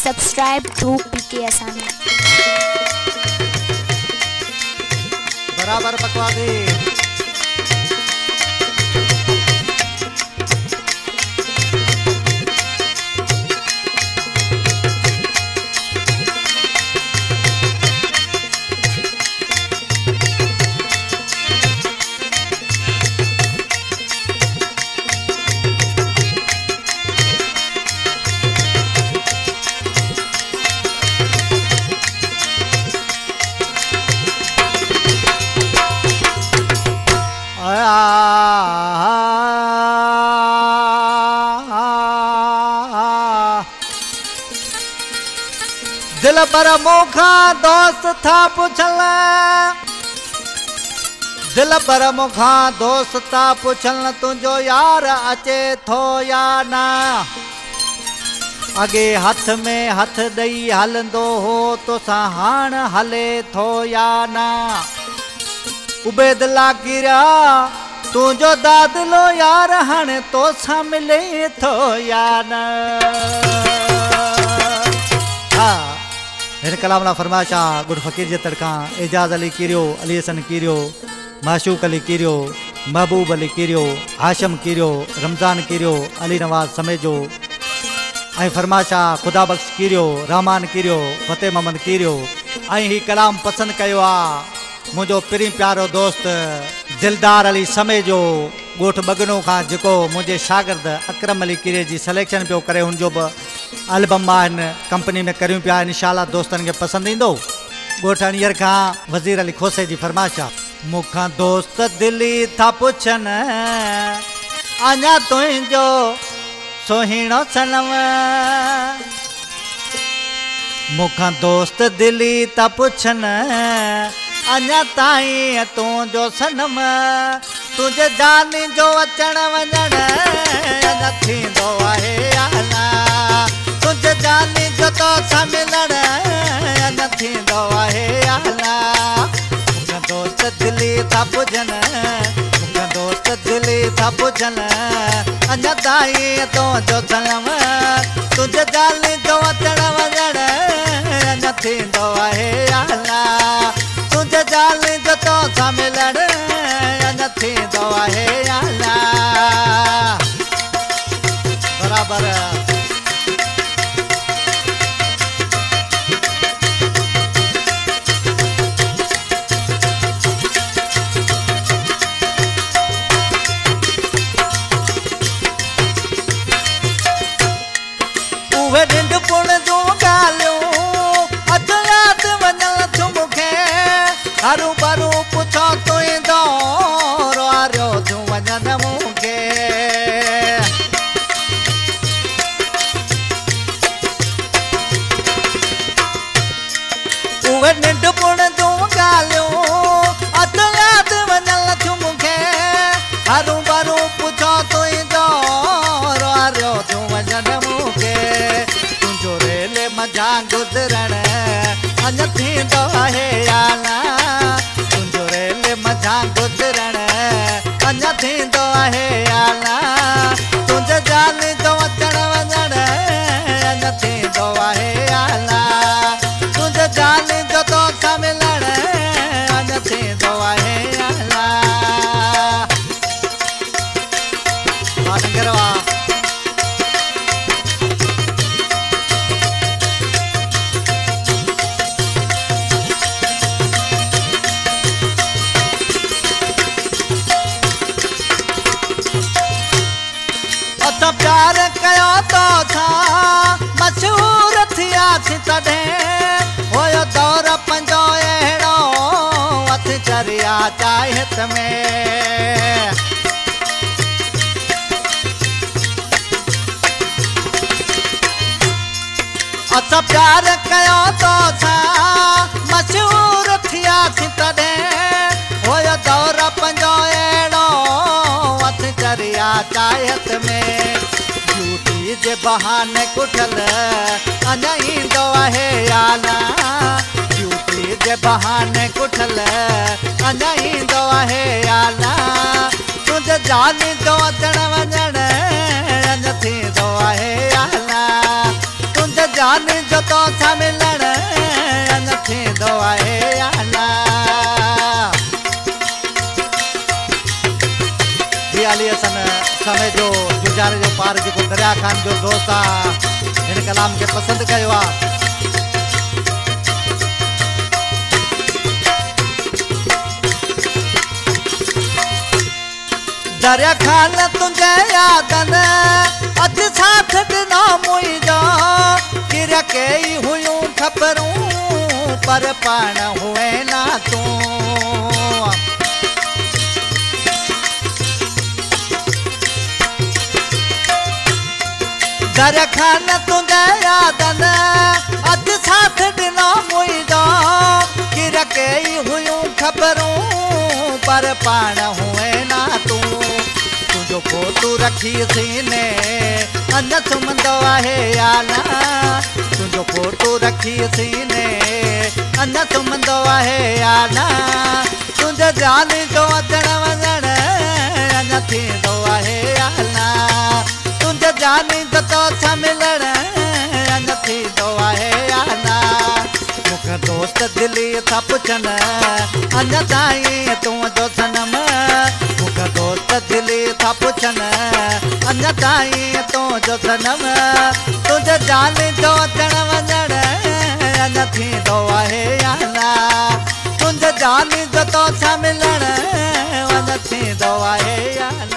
subscribe to PK Asani. बराबर बकवादी दिल पर मुखा दोस्त था पुछल दिल पर मुखा दोस्त था पुछल तुझो यार अचे थो या ना अगे हथ में हथ दई हलंदो हो तो हाण हले थो या ना उबेदला गिरा तुझो दादलो यार हाणे तो सा मिले थो या ना इन कलाम ना फरमाशा गुड फकीर जे तड़का एजाज अली कीरियो अली हसन कीरियो माशूक अली कीरियो महबूब अली कीरियो हाशम कीरियो रमज़ान कीरियो अली नवाज समेजो ऐं फरमाशा खुदा बख्श कीरियो रहमान कीरियो फतेह मोहम्मद कीरियो ऐं ही कलाम पसंद कयो आ मुझो पिरी प्यारो दोस्त दिलदार अली समेजो गोठ बगनो का जिको मुझे शागिर्द अकरम अली कीरे जी सिलेक्शन पियो करे उनजो एल्बम इन कंपनी में करूं पिया इंशाल्लाह दोस्तन के पसंद इंदो गोठनियर का वजीर अली खोसे जी फरमाशा मुखा दोस्त दिली था पुछन आजा तुझो सोहिणो सनम मुखा दोस्त दिली था पुछन अञा ताईं तुझो सनम तुझे जानी जो अचण वञण न थींदो आहे आला तुझे जानी जो तो सां मिलण न थींदो आहे आला मुखा दोस्त दिली था पुछन मुखा दोस्त दिली था पुछन अञा ताईं तुझो सनम तुझे जानी जो अचण वञण न थींदो आहे आला तुझे जानी जो तो सां मिलण न थींदो आहे आला बराबर उहे निंढपुण जूं ॻाल्हियूं अधु यादि वञण थियूं मूंखे हरू भरू पुछो तुंहिंजो रुआरियो थियूं वञनि मूंखे उहे निंढपुण जूं ॻाल्हियूं अधु यादि वञण थियूं मूंखे हरू भरू पुछो तुंहिंजो रुआरियो थियूं वञनि मूंखे तुंहिंजो रेल मज़ा गुज़रण अञा थींदो आहे या ना तुंहिंजो रेल मज़ा गुज़रण अञा थींदो आहे या ना तुंहिंजे जान जो अचण वञण अञा थींदो आहे या ना तुंहिंजे जान जो तो सां मिलण अञा थींदो आहे या ना प्यार कयो तो था मशहूर थियासीं तॾहिं हुयो दौर पंहिंजो अहिड़ो हथ चरिया चाहत में असां प्यार कयो तो था मशहूर थियासीं तॾहिं हुयो दौर पंहिंजो अहिड़ो हथ चरिया चाहत में ब्यूटी जे बहाने कुठल अञा ईंदो आहे या ना ब्यूटी जे बहाने कुठल अञा ईंदो आहे या ना तुंहिंजे जानी जो अचण वञण अञा थींदो आहे या ना तुंहिंजे जान जो तो सा मिलण न थींदो आहे आला अली हसन समय जो गुज़ारे जो पार जो दरिया खान जो दोस्त आहे इन कलाम के पसंद कयो आहे दरिया खान तुझे यादन अज साथ दिनो मुझो किर कई हुयूं खबरूं पर पाण हुए ना तू दरिया खान तुझे यादन अज साथ दिनो मुझो किर कई हुयूं खबरूं पर पाण हुए ना तू तुझो फोटू रखी सीने अन सुमंदो आहे आला तुझो फोटू रखी सीने अन सुमंदो आहे आला तुझे जान जो अचण वञण अन थींदो आहे आला तुझे जान जो तो सां मिलण अन थींदो आहे आला मूंखे दोस्त दिली था पुछन अञा ताईं तुंहिंजो सनम मूंखे दोस्त दिली था पुछन अञा ताईं तुंहिंजो सनम तुंहिंजे जान जो अचण वञण अञा थींदो आहे आला तुंहिंजे जान जो तो सां मिलण अञा थींदो आहे आला